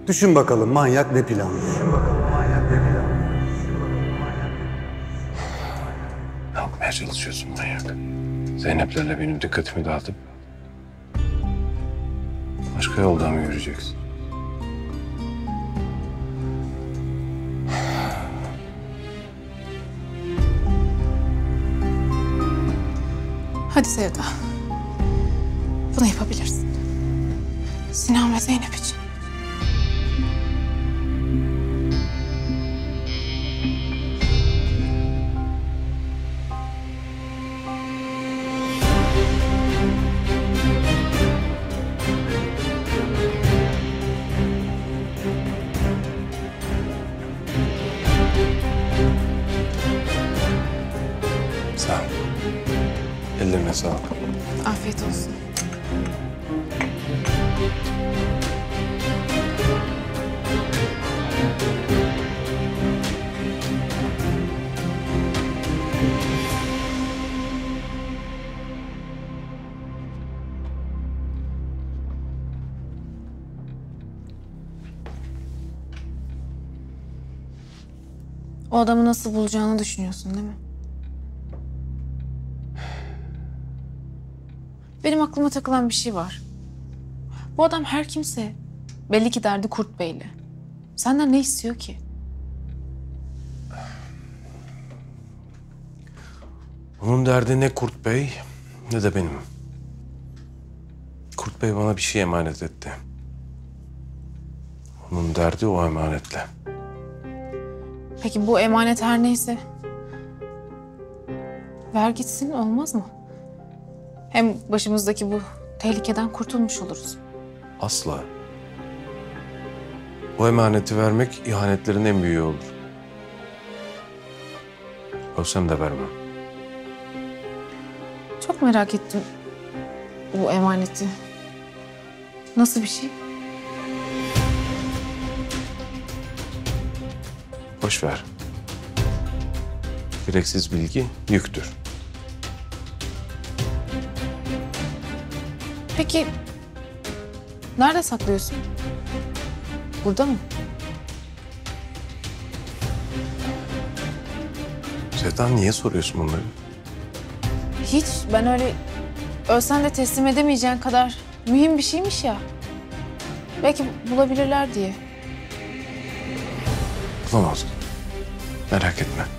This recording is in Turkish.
Düşün bakalım manyak ne planlıyor? Ne yapmaya çalışıyorsun manyak? Zeynep'lerle benim dikkatimi dağıtıp başka yoldan mı yürüyeceksin? Hadi Sevda. Bunu yapabilirsin. Sinan ve Zeynep için. Sağ ol. Ellerine sağlık. Afiyet olsun. O adamı nasıl bulacağını düşünüyorsun değil mi? Benim aklıma takılan bir şey var. Bu adam her kimse. Belli ki derdi Kurt Bey'le. Senden ne istiyor ki? Onun derdi ne Kurt Bey ne de benim. Kurt Bey bana bir şey emanet etti. Onun derdi o emanetle. Peki bu emanet her neyse. Ver gitsin olmaz mı? Hem başımızdaki bu tehlikeden kurtulmuş oluruz. Asla. O emaneti vermek ihanetlerin en büyüğü olur. Ölsem de vermem. Çok merak ettim bu emaneti. Nasıl bir şey? Boş ver. Gereksiz bilgi yüktür. Peki nerede saklıyorsun? Burada mı? Sevda niye soruyorsun bunları? Hiç. Ben öyle ölsen de teslim edemeyeceğin kadar mühim bir şeymiş ya. Belki bulabilirler diye. Bulamazsın. Merak etme.